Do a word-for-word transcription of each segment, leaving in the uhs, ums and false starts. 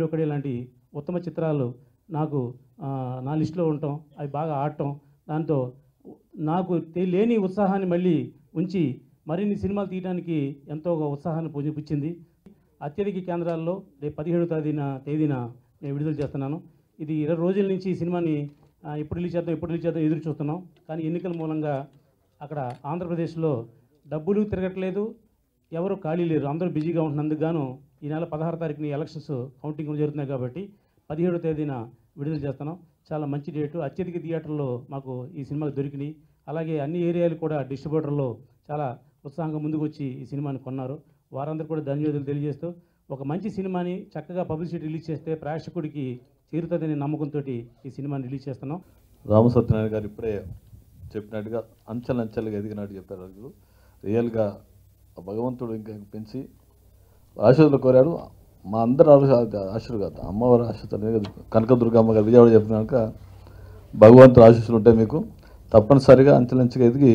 ఒకడే లాంటి ఉత్తమ చిత్రాలు నాకు నా లిస్టులో ఉండటం, అవి బాగా ఆడటం, దాంతో నాకు లేని ఉత్సాహాన్ని మళ్ళీ ఉంచి మరిన్ని సినిమాలు తీయడానికి ఎంతో ఉత్సాహాన్ని పుంజిపుచ్చింది. అత్యధిక కేంద్రాల్లో రేపు పదిహేడు తేదీన తేదీన నేను విడుదల చేస్తున్నాను. ఇది ఇరవై రోజుల నుంచి ఈ సినిమాని ఎప్పుడు రిలీజ్ చేద్దాం ఎప్పుడు రిలీజ్ చేద్దాం ఎదురు చూస్తున్నాం. కానీ ఎన్నికల మూలంగా అక్కడ ఆంధ్రప్రదేశ్లో డబ్బులు తిరగట్లేదు, ఎవరు ఖాళీ లేరు, అందరూ బిజీగా ఉంటున్నందుకు గాను ఈ నెల పదహారు తారీఖుని ఎలక్షన్స్ కౌంటింగ్ జరుగుతున్నాయి కాబట్టి పదిహేడో తేదీన విడుదల చేస్తున్నాం. చాలా మంచి డేటు. అత్యధిక థియేటర్లో మాకు ఈ సినిమాలు దొరికినాయి. అలాగే అన్ని ఏరియాలు కూడా డిస్ట్రిబ్యూటర్లో చాలా ఉత్సాహంగా ముందుకు వచ్చి ఈ సినిమాని కొన్నారు. వారందరూ కూడా ధన్యవాదాలు తెలియజేస్తూ ఒక మంచి సినిమాని చక్కగా పబ్లిసిటీ రిలీజ్ చేస్తే ప్రేక్షకుడికి చేరుతుందనే నమ్మకంతో ఈ సినిమాని రిలీజ్ చేస్తున్నాం. రామ సత్యనారాయణ గారు ఇప్పుడే చెప్పినట్టుగా అంచెలంచెలుగా ఎదిగినట్టు చెప్పారు. రియల్గా భగవంతుడు ఇంకా పెంచి ఆశీర్వాదాలు కోరాడు. మా అందరి ఆశీర్వాదం అమ్మవారి ఆశీర్వాదం కనకదుర్గమ్మ గారు విజయవాడ చెప్పినాక భగవంతుడు ఆశీస్సులు ఉంటాయి మీకు. తప్పనిసరిగా అంచెలంచెగా ఎదిగి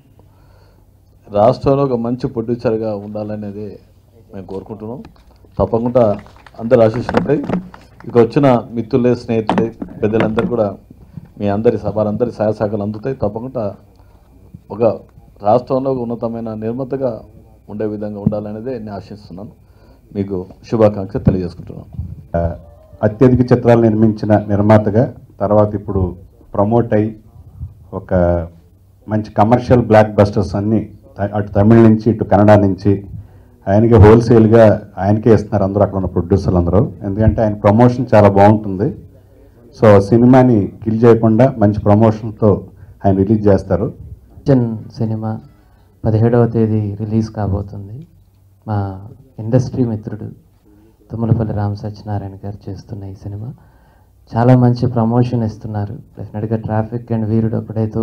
రాష్ట్రంలో ఒక మంచి ప్రొడ్యూసర్గా ఉండాలనేది మేము కోరుకుంటున్నాం. తప్పకుండా అందరు ఆశీస్సులు ఉంటాయి. ఇక వచ్చిన మిత్రులే, స్నేహితులే, పెద్దలందరూ కూడా మీ అందరి వారందరి సహాయ సహకారాలు అందుతాయి. తప్పకుండా ఒక రాష్ట్రంలో ఉన్నతమైన నిర్మాతగా ఉండే విధంగా ఉండాలనేదే నేను ఆశిస్తున్నాను. మీకు శుభాకాంక్షలు తెలియజేసుకుంటున్నాను. అత్యధిక చిత్రాలు నిర్మించిన నిర్మాతగా తర్వాత ఇప్పుడు ప్రమోట్ అయ్యి ఒక మంచి కమర్షియల్ బ్లాక్ బస్టర్స్ అన్నీ అటు తమిళ నుంచి ఇటు కన్నడ నుంచి ఆయనకి హోల్సేల్గా ఆయనకే ఇస్తున్నారు అందరూ అక్కడ ఉన్న ప్రొడ్యూసర్లు అందరూ. ఎందుకంటే ఆయన ప్రమోషన్ చాలా బాగుంటుంది. సో సినిమాని కిల్ చేయకుండా మంచి ప్రమోషన్తో ఆయన రిలీజ్ చేస్తారు. సినిమా పదిహేడవ తేదీ రిలీజ్ కాబోతుంది. మా ఇండస్ట్రీ మిత్రుడు తుమ్మలపల్లి రామ సత్యనారాయణ గారు చేస్తున్న ఈ సినిమా చాలా మంచి ప్రమోషన్ ఇస్తున్నారు. డెఫినెట్గా ట్రాఫిక్ అండ్ వీరుడు ఒకడైతే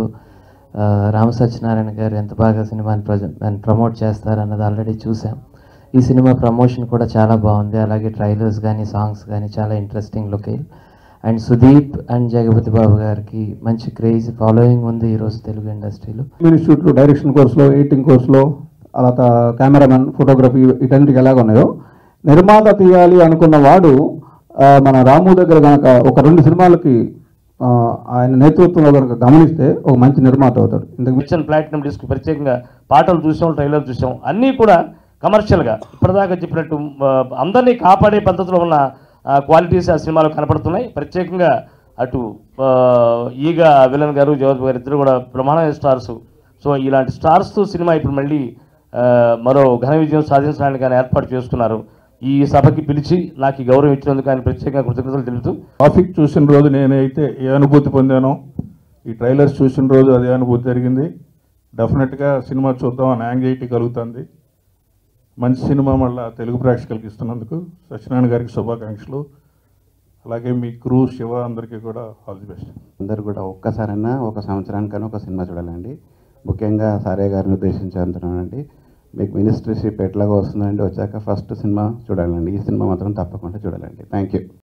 రామ సత్యనారాయణ గారు ఎంత బాగా సినిమాని ప్రజెంట్ ప్రమోట్ చేస్తారన్నది ఆల్రెడీ చూసాం. ఈ సినిమా ప్రమోషన్ కూడా చాలా బాగుంది. అలాగే ట్రైలర్స్ కానీ సాంగ్స్ కానీ చాలా interesting locale. And Sudeep and Jagapathi Babu గారికి మంచి క్రేజ్ ఫాలోయింగ్ ఉంది ఈరోజు తెలుగు ఇండస్ట్రీలో. ఇన్స్టిట్యూట్లో డైరెక్షన్ కోర్సులో, ఎడిటింగ్ కోర్సులో, అలా కెమెరామెన్, ఫోటోగ్రఫీ వీటన్నిటికి ఎలాగ ఉన్నాయో నిర్మాత తీయాలి అనుకున్న వాడు మన రాము దగ్గర కనుక ఒక రెండు సినిమాలకి ఆయన నేతృత్వంలో కనుక గమనిస్తే ఒక మంచి నిర్మాత అవుతాడు. ఇంతకు మిషన్ ప్లాటినం డిస్క్ ప్రత్యేకంగా పాటలు చూసాం, ట్రైలర్ చూసాం, అన్నీ కూడా కమర్షియల్గా ఇప్పటిదాకా చెప్పినట్టు అందరినీ కాపాడే పద్ధతిలో ఉన్న క్వాలిటీస్ ఆ సినిమాలో కనపడుతున్నాయి. ప్రత్యేకంగా అటు ఈగ విలన్ గారు, జగత్ గారు ఇద్దరు కూడా బ్రహ్మాండ స్టార్స్. సో ఇలాంటి స్టార్స్తో సినిమా ఇప్పుడు మళ్ళీ మరో ఘన విజయం సాధించడానికి ఆయన ఏర్పాటు చేసుకున్నారు. ఈ సభకి పిలిచి నాకు ఈ గౌరవం ఇచ్చినందుకు ఆయన ప్రత్యేకంగా కృతజ్ఞతలు తెలుపుతూ, ట్రాఫిక్ చూసిన రోజు నేనైతే ఏ అనుభూతి పొందానో ఈ ట్రైలర్స్ చూసిన రోజు అదే అనుభూతి జరిగింది. డెఫినెట్గా సినిమా చూద్దాం అని యాంగ్జైటీ కలుగుతుంది. మంచి సినిమా మళ్ళీ తెలుగు ప్రేక్షకులకి ఇస్తున్నందుకు సత్యనారాయణ గారికి శుభాకాంక్షలు. అలాగే మీ క్రూ, శివ అందరికీ కూడా ఆల్ ది బెస్ట్. అందరూ కూడా ఒక్కసారైనా ఒక సంవత్సరానికైనా ఒక సినిమా చూడాలండి. ముఖ్యంగా సారే గారిని ఉద్దేశించి అంటున్నానండి. మీకు మినిస్ట్రీషిప్ ఎట్లాగో వస్తుందండి, వచ్చాక ఫస్ట్ సినిమా చూడాలండి. ఈ సినిమా మాత్రం తప్పకుండా చూడాలండి. Thank you.